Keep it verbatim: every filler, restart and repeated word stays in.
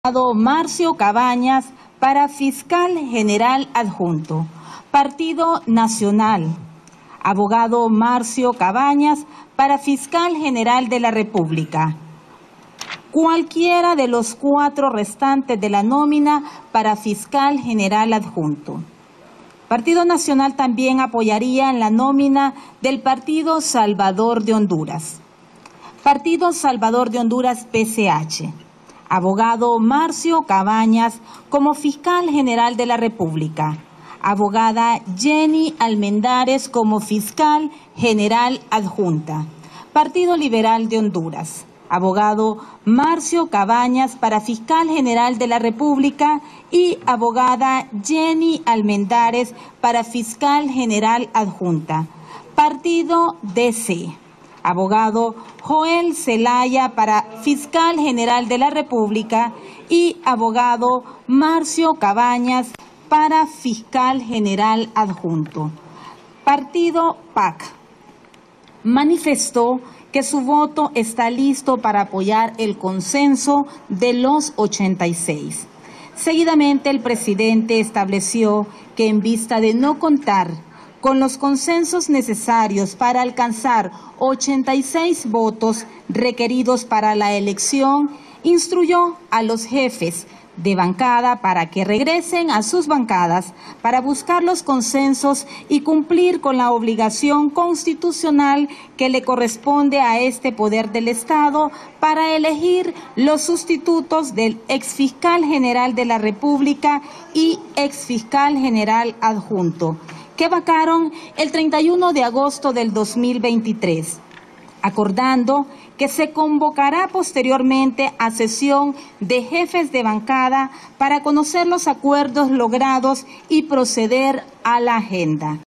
Marcio Cabañas para Fiscal General Adjunto. Partido Nacional. Abogado Marcio Cabañas para Fiscal General de la República. Cualquiera de los cuatro restantes de la nómina para Fiscal General Adjunto. Partido Nacional también apoyaría en la nómina del Partido Salvador de Honduras. Partido Salvador de Honduras P C H. Abogado Marcio Cabañas como Fiscal General de la República. Abogada Jenny Almendares como Fiscal General Adjunta. Partido Liberal de Honduras. Abogado Marcio Cabañas para Fiscal General de la República y abogada Jenny Almendares para Fiscal General Adjunta. Partido D C. Abogado Joel Zelaya para Fiscal General de la República y abogado Marcio Cabañas para Fiscal General Adjunto. Partido P A C manifestó que su voto está listo para apoyar el consenso de los ochenta y seis. Seguidamente, el presidente estableció que en vista de no contar con los consensos necesarios para alcanzar ochenta y seis votos requeridos para la elección, instruyó a los jefes de bancada para que regresen a sus bancadas para buscar los consensos y cumplir con la obligación constitucional que le corresponde a este poder del Estado para elegir los sustitutos del exfiscal general de la República y exfiscal general adjunto, que vacaron el treinta y uno de agosto del dos mil veintitrés, acordando que se convocará posteriormente a sesión de jefes de bancada para conocer los acuerdos logrados y proceder a la agenda.